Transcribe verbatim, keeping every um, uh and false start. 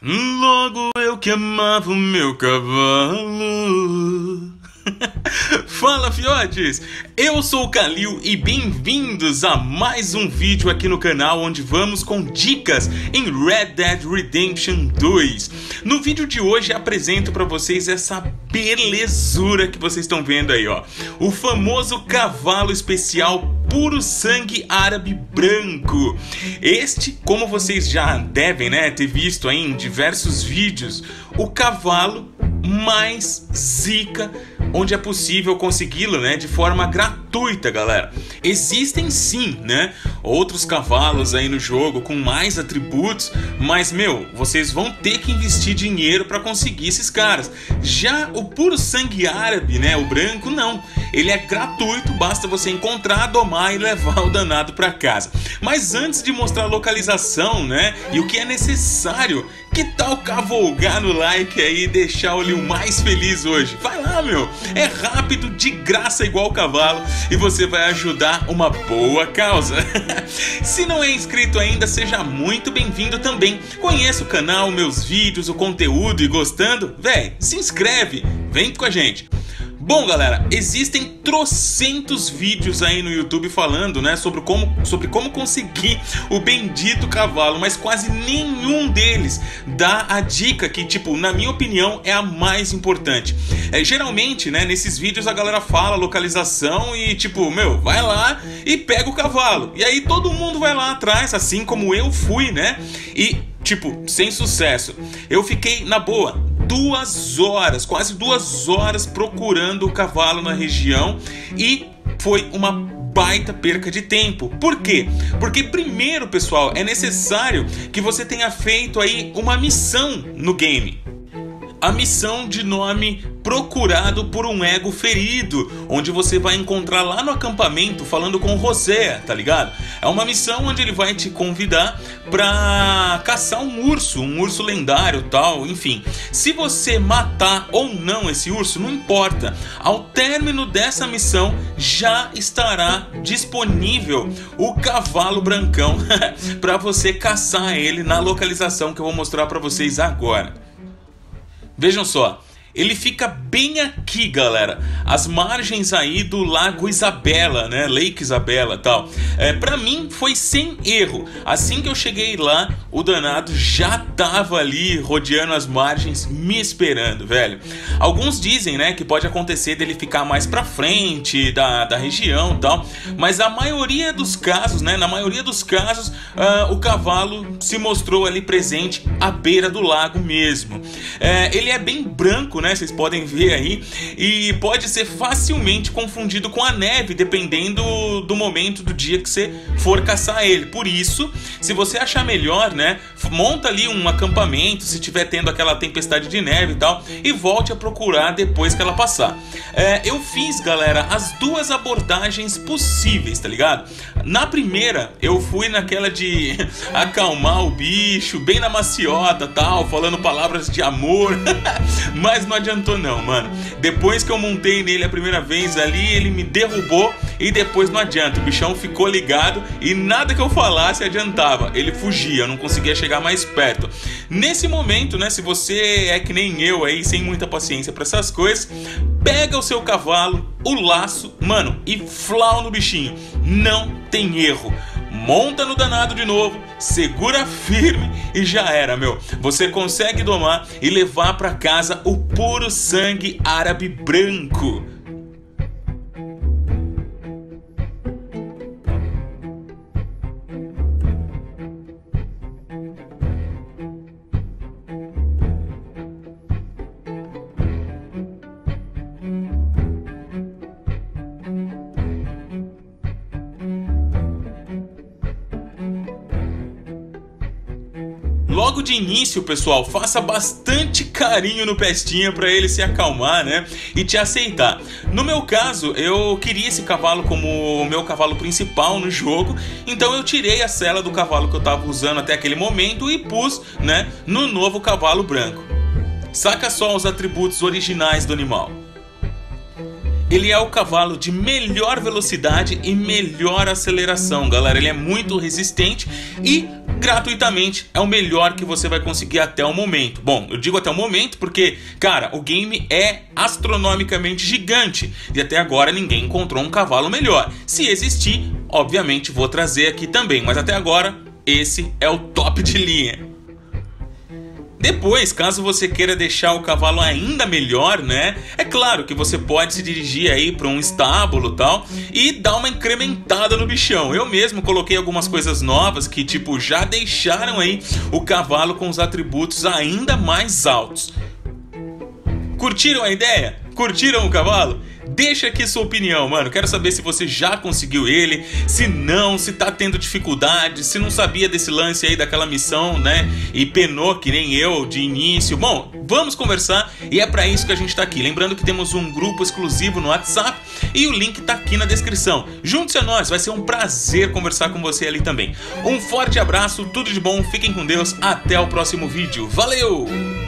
Logo eu que amava o meu cavalo. Fala, fiotes! Eu sou o Kalil e bem-vindos a mais um vídeo aqui no canal onde vamos com dicas em Red Dead Redemption dois. No vídeo de hoje apresento para vocês essa belezura que vocês estão vendo aí, ó. O famoso cavalo especial puro sangue árabe branco. Este, como vocês já devem, né, ter visto aí em diversos vídeos, o cavalo mais zica, onde é possível consegui-lo, né, de forma gratuita, galera. Existem sim, né, outros cavalos aí no jogo com mais atributos, mas, meu, vocês vão ter que investir dinheiro para conseguir esses caras. Já o puro sangue árabe, né, o branco, não. Ele é gratuito, basta você encontrar, domar e levar o danado para casa. Mas antes de mostrar a localização, né, e o que é necessário, que tal cavalgar no like aí e deixar o Lil mais feliz hoje? Vai lá, meu! É rápido, de graça igual o cavalo e você vai ajudar uma boa causa. Se não é inscrito ainda, seja muito bem-vindo também. Conheça o canal, meus vídeos, o conteúdo e gostando? Véi, se inscreve, vem com a gente. Bom, galera, existem trocentos vídeos aí no YouTube falando, né, sobre como, sobre como conseguir o bendito cavalo, mas quase nenhum deles dá a dica que, tipo, na minha opinião, é a mais importante. É, geralmente, né, nesses vídeos a galera fala localização e, tipo, meu, vai lá e pega o cavalo. E aí todo mundo vai lá atrás, assim como eu fui, né, e, tipo, sem sucesso. Eu fiquei, na boa, duas horas, quase duas horas procurando o cavalo na região e foi uma baita perca de tempo. Por quê? Porque primeiro, pessoal, é necessário que você tenha feito aí uma missão no game. A missão de nome Procurado por um Ego Ferido, onde você vai encontrar lá no acampamento falando com o José, tá ligado? É uma missão onde ele vai te convidar pra caçar um urso, um urso lendário tal, enfim. Se você matar ou não esse urso, não importa. Ao término dessa missão, já estará disponível o cavalo brancão pra você caçar ele na localização que eu vou mostrar pra vocês agora. Vejam só, ele fica bem aqui, galera, as margens aí do Lago Isabela, né, Lake Isabela e tal. É, pra mim foi sem erro, assim que eu cheguei lá, o danado já tava ali rodeando as margens, me esperando, velho. Alguns dizem, né, que pode acontecer dele ficar mais pra frente da, da região e tal, mas a maioria dos casos, né, na maioria dos casos, uh, o cavalo se mostrou ali presente à beira do lago mesmo. É, ele é bem branco, né, vocês podem ver aí, e pode ser facilmente confundido com a neve, dependendo do momento do dia que você for caçar ele. Por isso, se você achar melhor, né, monta ali um acampamento, se tiver tendo aquela tempestade de neve e tal, e volte a procurar depois que ela passar. É, eu fiz, galera, as duas abordagens possíveis, tá ligado? Na primeira, eu fui naquela de acalmar o bicho, bem na maciota tal, falando palavras de amor, mas não adiantou não, mano. Depois que eu montei nele a primeira vez ali, ele me derrubou e depois não adianta. O bichão ficou ligado e nada que eu falasse adiantava. Ele fugia, eu não conseguia chegar mais perto. Nesse momento, né, se você é que nem eu aí, sem muita paciência pra essas coisas, pega o seu cavalo, o laço, mano, e flau no bichinho. Não tem erro. Monta no danado de novo, segura firme e já era, meu. Você consegue domar e levar pra casa o puro sangue árabe branco. Logo de início, pessoal, faça bastante carinho no Pestinha para ele se acalmar, né, e te aceitar. No meu caso, eu queria esse cavalo como o meu cavalo principal no jogo, então eu tirei a sela do cavalo que eu estava usando até aquele momento e pus, né, no novo cavalo branco. Saca só os atributos originais do animal. Ele é o cavalo de melhor velocidade e melhor aceleração, galera. Ele é muito resistente e gratuitamente. É o melhor que você vai conseguir até o momento. Bom, eu digo até o momento porque, cara, o game é astronomicamente gigante e até agora ninguém encontrou um cavalo melhor. Se existir, obviamente vou trazer aqui também, mas até agora esse é o top de linha. Depois, caso você queira deixar o cavalo ainda melhor, né? É claro que você pode se dirigir aí para um estábulo e tal e dar uma incrementada no bichão. Eu mesmo coloquei algumas coisas novas que, tipo, já deixaram aí o cavalo com os atributos ainda mais altos. Curtiram a ideia? Curtiram o cavalo? Deixa aqui sua opinião, mano. Quero saber se você já conseguiu ele, se não, se tá tendo dificuldade, se não sabia desse lance aí daquela missão, né? E penou que nem eu de início. Bom, vamos conversar e é pra isso que a gente tá aqui. Lembrando que temos um grupo exclusivo no WhatsApp e o link tá aqui na descrição. Junte-se a nós, vai ser um prazer conversar com você ali também. Um forte abraço, tudo de bom, fiquem com Deus, até o próximo vídeo. Valeu!